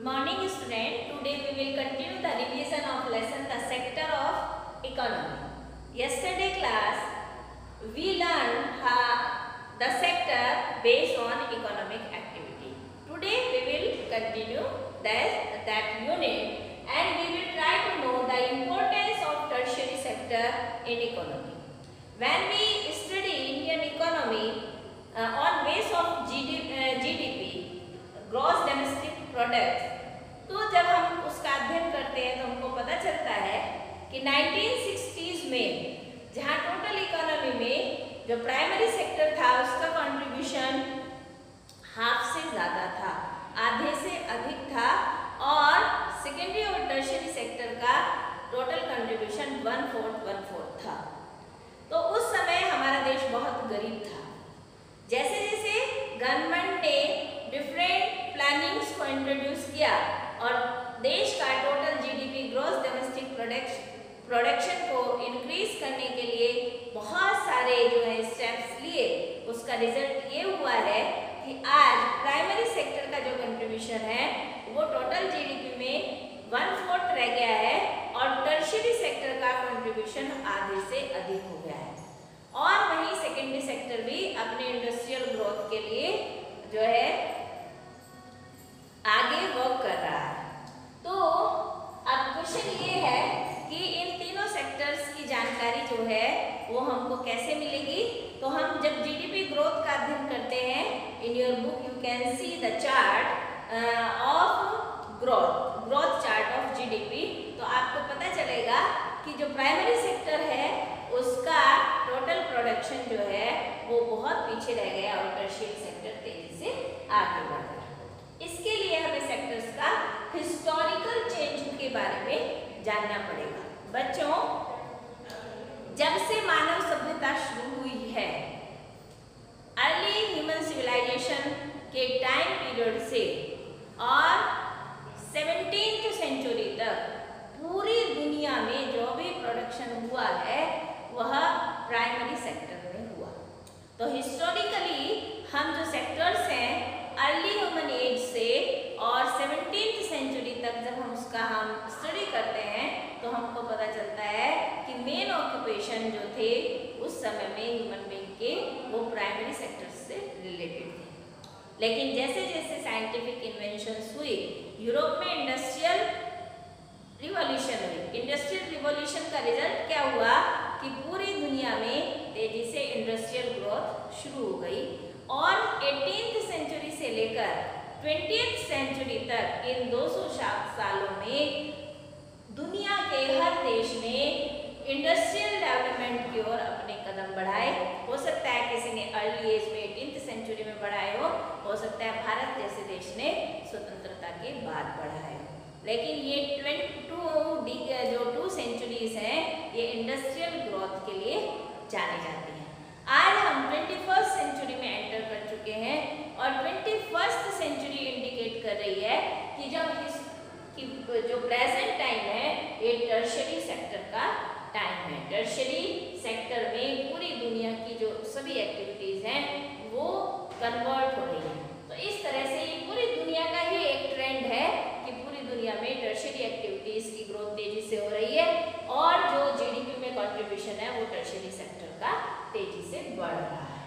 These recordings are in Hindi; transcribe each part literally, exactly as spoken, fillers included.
morning student. Today we will continue the revision of lesson the sector of economy. Yesterday class we learned uh, the sector based on economic activity. Today we will continue that, that unit and we will try to know the importance of tertiary sector in economy. When we study Indian economy uh, on base of G D, uh, G D P, gross domestic product, तो जब हम उसका अध्ययन करते हैं तो हमको पता चलता है कि नाइनटीन सिक्सटीज़ में जहाँ टोटल इकोनॉमी में जो प्राइमरी सेक्टर था उसका कंट्रीब्यूशन हाफ से ज़्यादा था, आधे से अधिक था, और सेकेंडरी और टर्शियरी सेक्टर का total contribution one fourth one fourth था। तो उस समय हमारा देश बहुत गरीब था। जैसे जैसे गवर्नमेंट ने डिफरेंट प्लानिंग्स को इंट्रोड्यूस किया और देश का total GDP gross domestic production को इंक्रीज करने के लिए बहुत सारे जो है स्टेप्स लिए, उसका रिजल्ट ये हुआ है कि आज प्राइमरी सेक्टर का जो कंट्रीब्यूशन है वो टोटल जीडीपी में वन फोर्थ रह गया है और टर्शियरी सेक्टर का कंट्रीब्यूशन आधे से अधिक हो गया है। और वहीं सेकेंडरी सेक्टर भी अपने इंडस्ट्रियल ग्रोथ के लिए जो है आगे वर्क कर रहा है। तो अब क्वेश्चन ये है कि इन तीनों सेक्टर्स की जानकारी जो है वो हमको कैसे मिलेगी। तो हम जब जीडीपी ग्रोथ का अध्ययन करते हैं, in your book you can see the chart of growth growth chart of GDP, तो आपको पता चलेगा कि जो प्राइमरी सेक्टर है उसका टोटल प्रोडक्शन जो है वो बहुत पीछे रह गया और टर्शियरी सेक्टर तेजी से आगे बढ़ रहा है। इसके लिए हमें सेक्टर्स का हिस्टोरिकल चेंज के बारे में जानना पड़ेगा। बच्चों, जब से मानव सभ्यता शुरू हुई है, अर्ली ह्यूमन सिविलाइजेशन के टाइम पीरियड से और सेवनटीन्थ सेंचुरी तक पूरी दुनिया में जो भी प्रोडक्शन हुआ है वह प्राइमरी सेक्टर में हुआ। तो हिस्टोरिकली हम जो सेक्टर्स हैं अर्ली ह्यूमन एज से और सेवनटीन्थ सेंचुरी तक जब हम उसका हम स्टडी करते हैं तो हमको पता चलता है कि मेन ऑक्यूपेशन जो थे उस समय में ह्यूमन बीइंग के वो प्राइमरी सेक्टर से रिलेटेड थे। लेकिन जैसे जैसे साइंटिफिक इन्वेंशंस हुई, यूरोप में इंडस्ट्रियल रिवॉल्यूशन हुई। इंडस्ट्रियल रिवॉल्यूशन का रिजल्ट क्या हुआ कि पूरी दुनिया में तेजी से इंडस्ट्रियल ग्रोथ शुरू हो गई और एटीन्थ सेंचुरी से लेकर ट्वेंटियथ सेंचुरी तक इन दो सौ सालों में दुनिया के हर देश ने इंडस्ट्रियल डेवलपमेंट की ओर अपने कदम बढ़ाए। हो सकता है किसी ने अर्ली एज में एटीन्थ सेंचुरी में बढ़ाए हो हो सकता है भारत जैसे देश ने स्वतंत्रता के बाद बढ़ाए हो, लेकिन ये ट्वेंटी टू डी जो टू सेंचुरीज हैं ये इंडस्ट्रियल ग्रोथ के लिए जाने जाती हैं। आज हम ट्वेंटी फर्स्ट सेंचुरी में एंटर कर चुके हैं और ट्वेंटी फर्स्ट सेंचुरी इंडिकेट कर रही है कि जब इस कि जो प्रेजेंट टाइम है ये टर्शियरी सेक्टर का टाइम है। टर्शियरी सेक्टर में पूरी दुनिया की जो सभी एक्टिविटीज हैं वो कन्वर्ट हो रही है। तो इस तरह से ये पूरी दुनिया का ही एक ट्रेंड है कि पूरी दुनिया में टर्शियरी एक्टिविटीज की ग्रोथ तेजी से हो रही है और जो जीडीपी में कंट्रीब्यूशन है वो टर्शियरी सेक्टर का तेजी से बढ़ रहा है।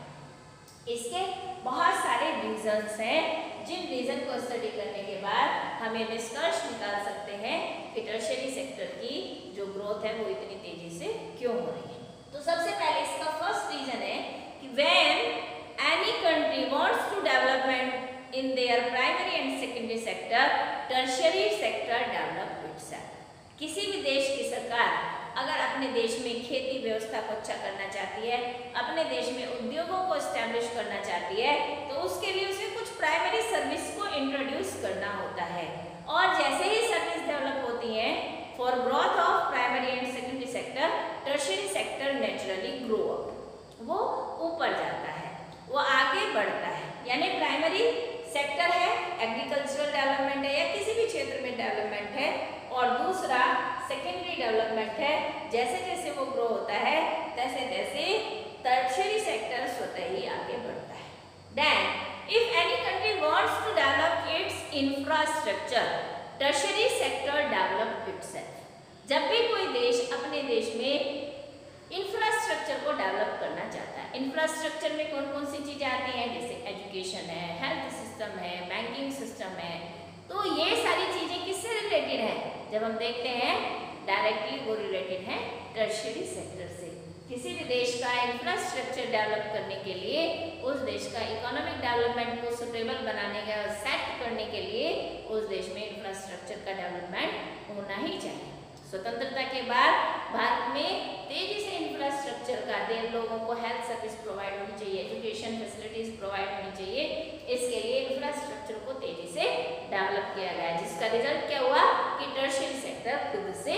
इसके बहुत सारे रीजंस हैं जिन रीजन को स्टडी करने के बाद हमें निष्कर्ष निकाल सकते हैं कि टर्शियरी सेक्टर की जो ग्रोथ है वो इतनी तेजी से क्यों हो रही है। तो सबसे पहले इसका फर्स्ट रीजन है कि when any country wants to development in their primary and secondary sector, tertiary sector develop itself. किसी भी देश की सरकार अगर अपने देश में खेती व्यवस्था को अच्छा करना चाहती है, अपने देश में उद्योगों को एस्टैब्लिश करना चाहती है, तो उसके लिए उसे कुछ प्राइमरी सर्विस को इंट्रोड्यूस करना होता है और जैसे ही सर्विस डेवलप होती हैं for growth of primary and secondary sector, tertiary sector naturally grow up, वो ऊपर जाता है, वो आगे बढ़ता है। यानी प्राइमरी सेक्टर है, एग्रीकल्चरल डेवलपमेंट है या किसी भी क्षेत्र में डेवलपमेंट है, और दूसरा सेकेंडरी डेवलपमेंट है। जैसे जैसे वो ग्रो होता है तैसे तैसे टर्शियरी सेक्टर स्वतः ही आगे बढ़ता है। Then if any country wants to develop its infrastructure, tertiary sector develop itself. जब भी कोई देश अपने देश में इंफ्रास्ट्रक्चर को डेवलप करना चाहता है, इंफ्रास्ट्रक्चर में कौन कौन सी चीजें आती हैं, जैसे एजुकेशन है, हेल्थ सिस्टम है, बैंकिंग सिस्टम है, तो ये सारी चीजें किससे रिलेटेड है? जब हम देखते हैं डायरेक्टली वो रिलेटेड है टर्शियरी सेक्टर से। किसी भी देश का इंफ्रास्ट्रक्चर डेवलप करने के लिए, उस देश का इकोनॉमिक डेवलपमेंट को सुटेबल बनाने का सेट करने के लिए उस देश में इंफ्रास्ट्रक्चर का डेवलपमेंट होना ही चाहिए। स्वतंत्रता के बाद भारत में तेजी से इंफ्रास्ट्रक्चर का दे लोगों को हेल्थ सर्विस प्रोवाइड होनी चाहिए, एजुकेशन फैसिलिटीज प्रोवाइड होनी चाहिए। इसके लिए इंफ्रास्ट्रक्चर को तेजी से डेवलप किया गया, जिसका रिजल्ट क्या हुआ कि टर्शियरी सेक्टर खुद से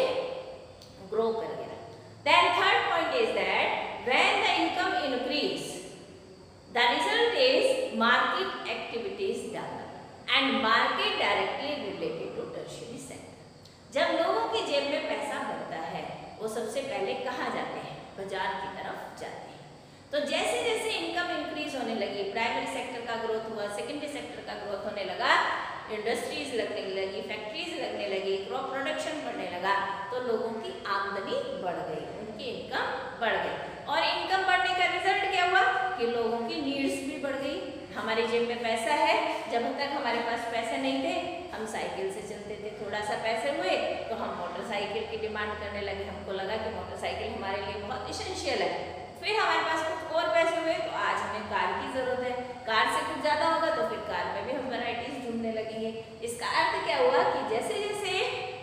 ग्रो कर गया। Then third point is that when the income increase, the result is market activities develop and market directly related to tertiary sector. जब लोगों की जेब में पैसा बढ़ता है, वो सबसे पहले कहाँ जाते हैं? बाजार की तरफ जाते हैं। तो जैसे जैसे इनकम इंक्रीज होने लगी, प्राइमरी सेक्टर का ग्रोथ हुआ, सेकेंडरी सेक्टर का ग्रोथ होने लगा, इंडस्ट्रीज लगने लगी, फैक्ट्रीज लगने लगी, क्रॉप प्रोडक्शन बढ़ने लगा, तो लोगों की आमदनी बढ़ गई, उनकी इनकम बढ़ गई। और इनकम बढ़ने का रिजल्ट क्या हुआ कि लोगों की नीड्स भी बढ़ गई। हमारी जेब में पैसा है, जब तक हमारे पास पैसे नहीं थे हम साइकिल से चलते थे, थोड़ा सा पैसे हुए तो हम मोटरसाइकिल की डिमांड करने लगे, हमको लगा कि मोटरसाइकिल हमारे लिए बहुत इसेंशियल है। फिर हमारे पास कुछ और पैसे हुए तो आज हमें कार की जरूरत है, कार से कुछ ज्यादा होगा तो फिर कार में भी हम वैरायटीज ढूंढने लगेंगे। इसका अर्थ क्या हुआ कि जैसे जैसे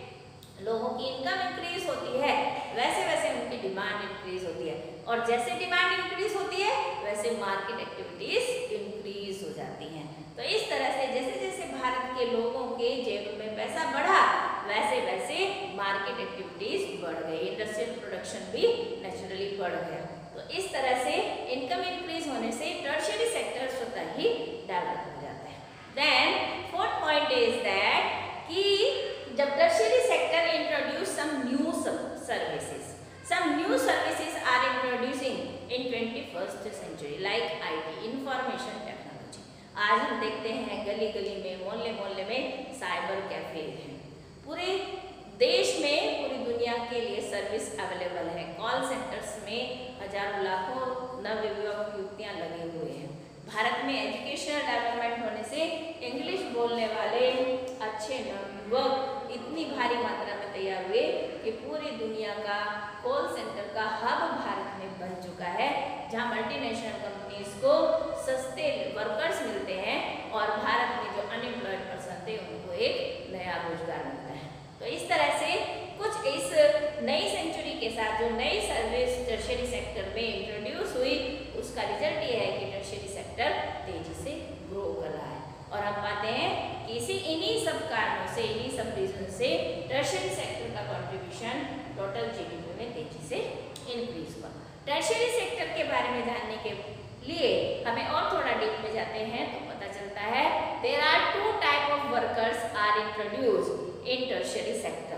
लोगों की इनकम इंक्रीज होती है वैसे वैसे उनकी डिमांड इंक्रीज होती है, और जैसे डिमांड इंक्रीज होती है वैसे मार्केट एक्टिविटीज इंक्रीज हो जाती हैं। तो इस तरह से जैसे जैसे भारत के लोगों के जेब में पैसा बढ़ा वैसे वैसे मार्केट एक्टिविटीज बढ़ गई, इंडस्ट्रियल प्रोडक्शन भी नेचुरली बढ़ गया। तो इस तरह से इनकम इंक्रीज होने से टर्शियरी सेक्टर स्वतः ही डेवलप हो जाता है। Then fourth point is that कि जब tertiary sector introduce some new services, some new services are introducing in twenty first century like IT, information technology. आज हम देखते हैं गली गली में, मोहल्ले मोहल्ले में साइबर कैफे हैं, पूरे देश में, पूरी दुनिया के लिए सर्विस अवेलेबल है। कॉल सेंटर्स में हजारों लाखों नवयुवक युवतियां लगे हुए हैं। भारत में एजुकेशनल डेवलपमेंट होने से इंग्लिश बोलने वाले अच्छे नवयुवक इतनी भारी मात्रा में तैयार हुए कि पूरी दुनिया का कॉल सेंटर का हब भारत में बन चुका है, जहां मल्टीनेशनल कंपनीज को सस्ते वर्कर्स मिलते हैं और भारत में जो अनएम्प्लॉयड पर्सन थे उनको एक नया रोजगार मिलता है। तो इस तरह से कुछ इस नई सेंचुरी के साथ जो नई सर्विस टर्शियरी सेक्टर में इंट्रोड्यूस हुई उसका रिजल्ट ये है कि टर्शियरी सेक्टर तेजी से ग्रो कर रहा है। और हम पाते हैं कि इसी इन्हीं सब कारणों से, इन्हीं सब रीजन से टर्शियरी सेक्टर का कंट्रीब्यूशन टोटल जीडीपी में तेजी से इंक्रीज हुआ। टर्शियरी सेक्टर के बारे में जानने के लिए हमें और थोड़ा डीप में जाते हैं तो पता चलता है there are two type of workers are introduced in tertiary sector.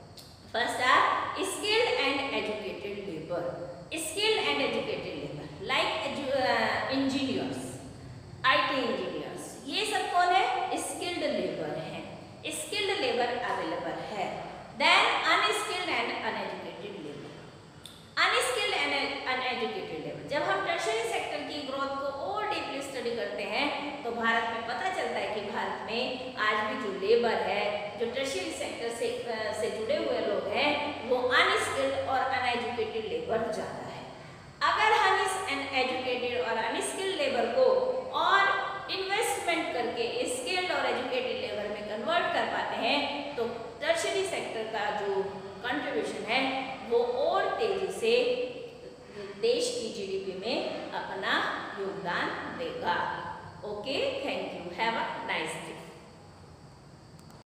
First are skilled and educated labor. Skilled and educated labor like uh, engineers, I T engineers. ये सब कौन है? skilled labor है, skilled labor available है। Then unskilled and uneducated labor. Unskilled and uneducated labor. जब हम tertiary sector की ग्रोथ को और डीपली स्टडी करते हैं तो भारत में पता चलता है कि भारत में आज भी जो लेबर है, जो टर्शियरी सेक्टर से से जुड़े हुए लोग हैं, वो अनस्किल्ड और अनएजुकेटेड लेबर ज़्यादा है। अगर हम इस अनएजुकेटेड और अनस्किल्ड लेबर को और इन्वेस्टमेंट करके स्किल्ड और एजुकेटेड लेबर में कन्वर्ट कर पाते हैं तो टर्शियरी सेक्टर का जो कंट्रीब्यूशन है वो और तेजी से देश की जीडीपी में अपना योगदान देगा। Okay, thank you, have a nice day.